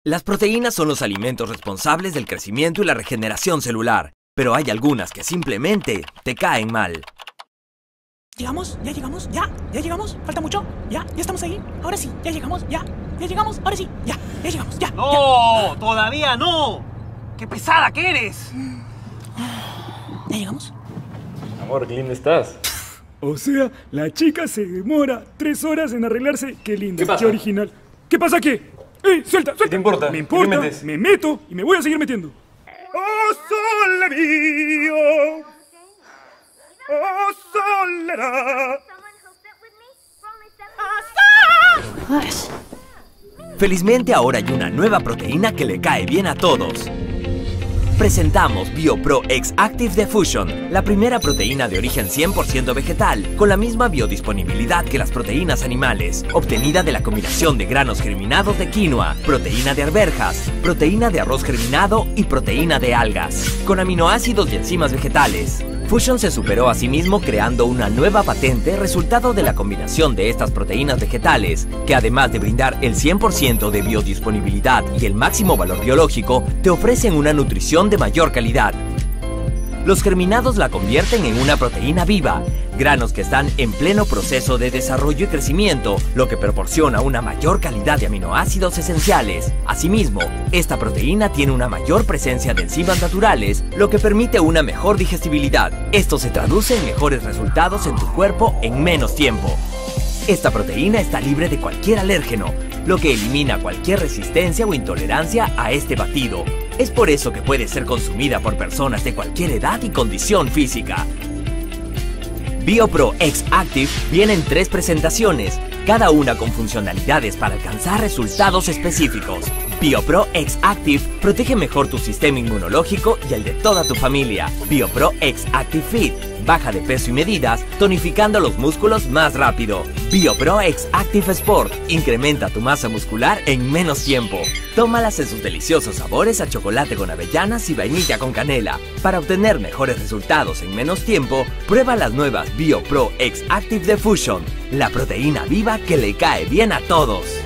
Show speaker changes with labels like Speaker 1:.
Speaker 1: Las proteínas son los alimentos responsables del crecimiento y la regeneración celular, pero hay algunas que simplemente te caen mal.
Speaker 2: ¿Llegamos? ¿Ya llegamos? ¿Ya llegamos? ¿Falta mucho? ¿Ya estamos ahí? Ahora sí, ya llegamos, ya llegamos, ahora sí, ya llegamos, ya.
Speaker 3: ¡No! ¡Todavía no! ¡Qué pesada que eres!
Speaker 2: ¿Ya llegamos?
Speaker 4: Amor, qué linda estás.
Speaker 5: O sea, la chica se demora 3 horas en arreglarse. Qué linda,
Speaker 4: ¿Qué pasa?
Speaker 5: qué original. ¿Qué pasa qué? ¡Ey, suelta!
Speaker 4: ¿Qué te importa?
Speaker 5: Me
Speaker 4: ¿Qué
Speaker 5: importa,
Speaker 4: te metes?
Speaker 5: me meto y me voy a seguir metiendo. ¡Oh, sole mío! ¡Oh, solera!
Speaker 1: Felizmente ahora hay una nueva proteína que le cae bien a todos. Presentamos BioPro X Active de Fusion, la primera proteína de origen 100% vegetal, con la misma biodisponibilidad que las proteínas animales, obtenida de la combinación de granos germinados de quinoa, proteína de arvejas, proteína de arroz germinado y proteína de algas, con aminoácidos y enzimas vegetales. Fusion se superó a sí mismo creando una nueva patente resultado de la combinación de estas proteínas vegetales, que además de brindar el 100% de biodisponibilidad y el máximo valor biológico, te ofrecen una nutrición de mayor calidad. Los germinados la convierten en una proteína viva, granos que están en pleno proceso de desarrollo y crecimiento, lo que proporciona una mayor calidad de aminoácidos esenciales. Asimismo, esta proteína tiene una mayor presencia de enzimas naturales, lo que permite una mejor digestibilidad. Esto se traduce en mejores resultados en tu cuerpo en menos tiempo. Esta proteína está libre de cualquier alérgeno, lo que elimina cualquier resistencia o intolerancia a este batido. Es por eso que puede ser consumida por personas de cualquier edad y condición física. BioPro X Active viene en 3 presentaciones, cada una con funcionalidades para alcanzar resultados específicos. BioPro X Active protege mejor tu sistema inmunológico y el de toda tu familia. BioPro X Active Fit baja de peso y medidas, tonificando los músculos más rápido. BioPro X Active Sport incrementa tu masa muscular en menos tiempo. Tómalas en sus deliciosos sabores a chocolate con avellanas y vainilla con canela. Para obtener mejores resultados en menos tiempo, prueba las nuevas BioPro X Active de Fusion, la proteína viva que le cae bien a todos.